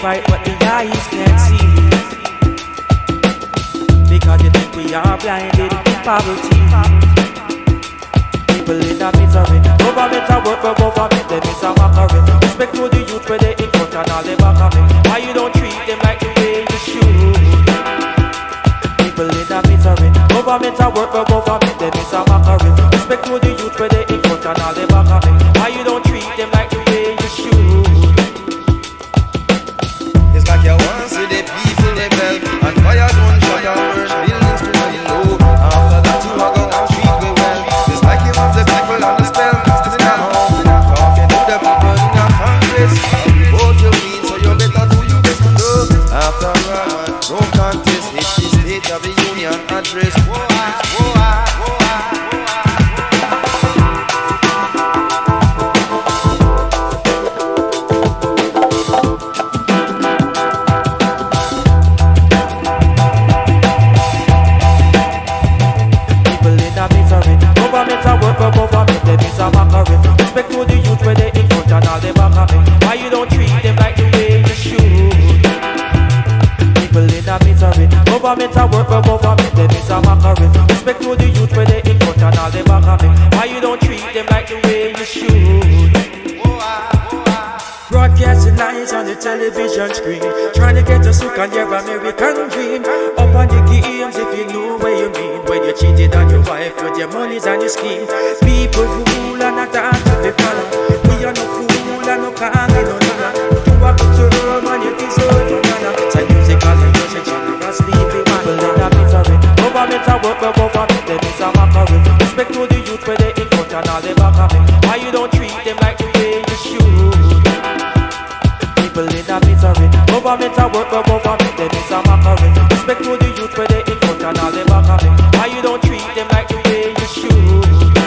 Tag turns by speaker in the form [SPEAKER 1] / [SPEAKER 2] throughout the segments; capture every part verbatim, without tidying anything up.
[SPEAKER 1] despite what the eyes can see. Because you think we are blinded, poverty. People in a misery. Government a work, but government them is a mockery. Respect to the youth where they in front and all they back of me. Why you don't treat them like the way you should? People in a misery. Government a work, but government them is a mockery. Respect to the youth where they in front and all they back of me. Why you don't treat them like the way you should?
[SPEAKER 2] It's like you want to see the people rebel and fire gun shot and burn buildings to the low. After that you are gonna treat me well. It's like you want the people on the spell. Sitting at home talking to the people in your Congress. Vote you mean, so you better do your best to know. After all, no contest. It's the State of the Union address. Whoa, whoa, whoa.
[SPEAKER 1] Government a work, but government them is a mockery. Respect to the youth where they in front and all they back of me. Why you don't treat them like the way you should? People in a misery. Government a work, but government them is a mockery. Respect to the youth where they in front and all they back of me. Why you don't treat them like the way you should? Broadcasting lies on the television screen, trying to get us hooked on your American dream. Up on the games if you know what you mean. When you cheated on your wife with your monies and your schemes. People rule and not dance to the color. We are no fool and no calm in no nana. You are good to run and you deserve no nana. Say music and you say generous people. People in a misery. Government a work, but government them is a mockery. Respect to the youth where they in front and all they back of me. Why you don't treat them like the way you should? People in a misery. Government a work, but government them is a mockery. Respect to the youth where they in front and all they back of me. Why you don't treat them like the way you should?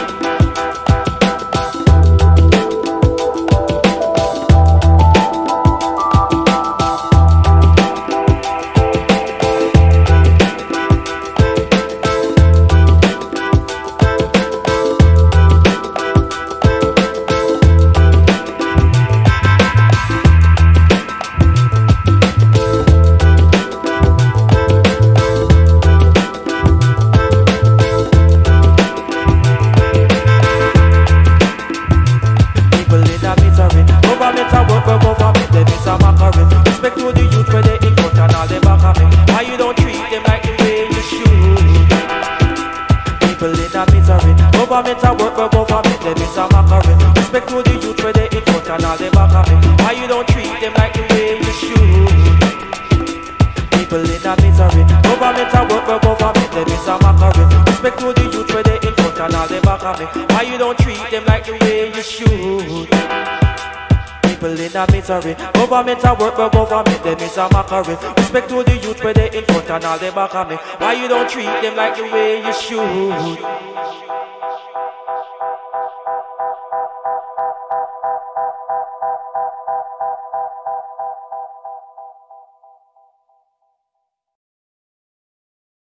[SPEAKER 1] Government a work, but government them is a mockery. Respect to the youth where they in front and all they back of me. Why you don't treat them like the way you should? People in a misery. Government a work, but government them is a mockery. Respect to the youth where they in front and all they back of me. Why you don't treat them like the way you should? People in a misery. Government a work, but government them is a mockery. Respect to the youth where they in front and all they back of me. Why you don't treat them like the way you should? People in a misery. Government a work, but government them is a mockery. Respect to the youth where they in front and all they back of me. Why you don't treat them like the way you should?